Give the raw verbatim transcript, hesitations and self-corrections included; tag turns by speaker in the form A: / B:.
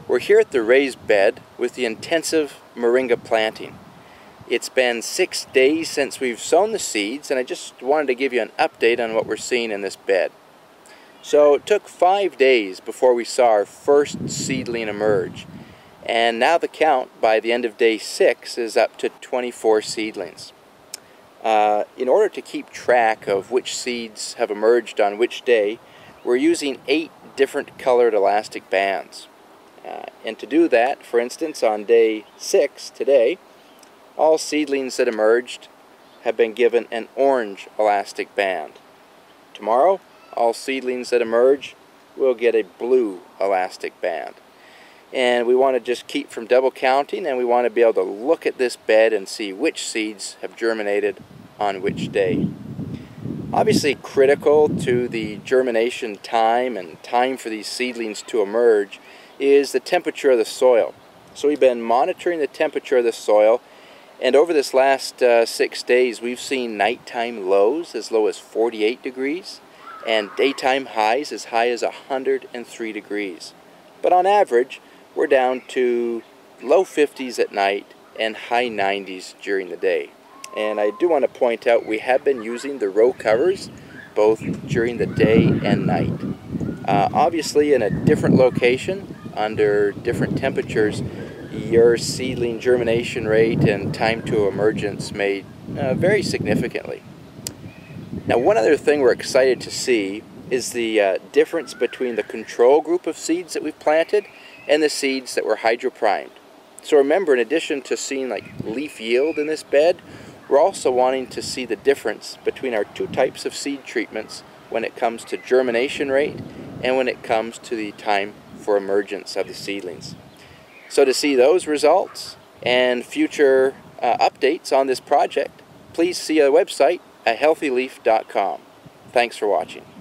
A: We're here at the raised bed with the Intensive Moringa planting. It's been six days since we've sown the seeds, and I just wanted to give you an update on what we're seeing in this bed. So it took five days before we saw our first seedling emerge, and now the count by the end of day six is up to twenty-four seedlings. Uh, in order to keep track of which seeds have emerged on which day, we're using eight different colored elastic bands. Uh, and to do that, for instance, on day six today, all seedlings that emerged have been given an orange elastic band. Tomorrow, all seedlings that emerge will get a blue elastic band. And we want to just keep from double counting, and we want to be able to look at this bed and see which seeds have germinated on which day. Obviously critical to the germination time and time for these seedlings to emerge is the temperature of the soil. So we've been monitoring the temperature of the soil, and over this last uh, six days we've seen nighttime lows as low as forty-eight degrees and daytime highs as high as one hundred three degrees. But on average we're down to low fifties at night and high nineties during the day. And I do want to point out we have been using the row covers both during the day and night. Uh, obviously in a different location, under different temperatures, your seedling germination rate and time to emergence may uh, vary significantly. Now, one other thing we're excited to see is the uh, difference between the control group of seeds that we've planted and the seeds that were hydroprimed. So remember, in addition to seeing like leaf yield in this bed, we're also wanting to see the difference between our two types of seed treatments when it comes to germination rate and when it comes to the time for emergence of the seedlings. So to see those results and future uh, updates on this project, please see our website at healthy leaf dot com. Thanks for watching.